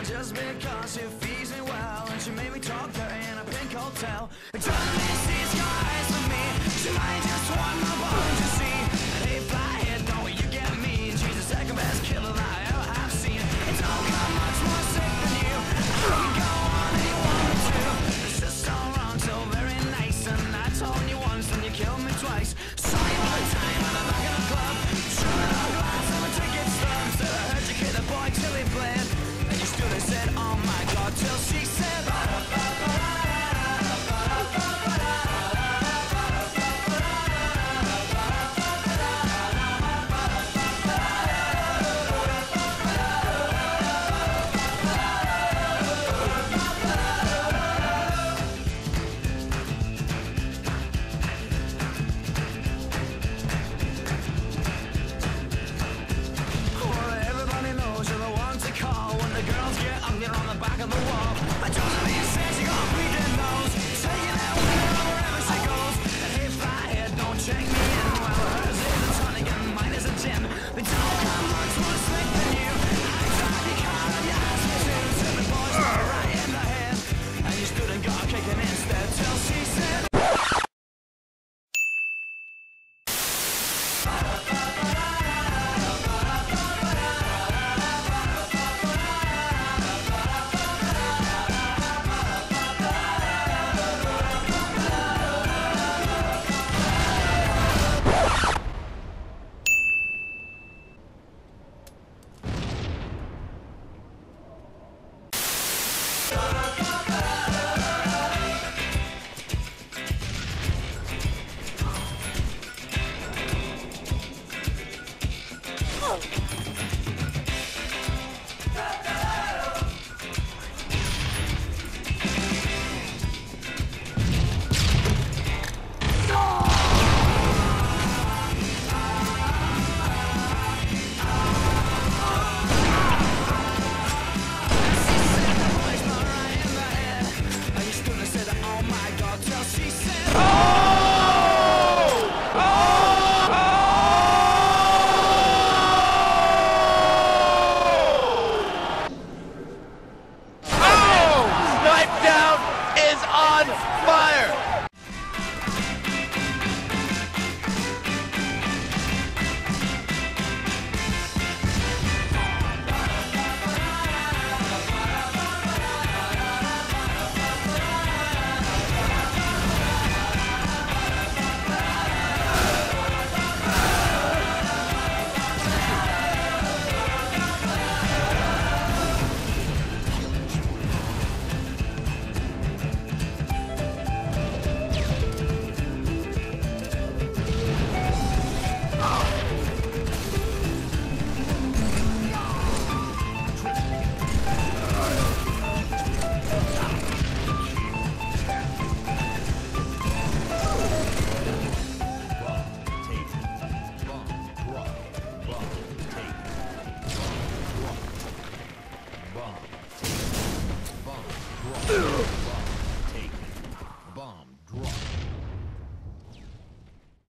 just because she feeds me well, and she made me talk dirty in a pink hotel. Suddenly sees your eyes for me. She might just want my bone to see. Hey, flyhead, don't you get me? She's the second best killer that I ever have seen. It's all got much more sick than you. I can go on and you want me to. It's just all wrong, so very nice. And I told you once and you killed me twice. Saw you one time at the back of the club, showing up glass and the ticket stubs. Said I heard you kid the boy till he bled, and you stood and said, oh my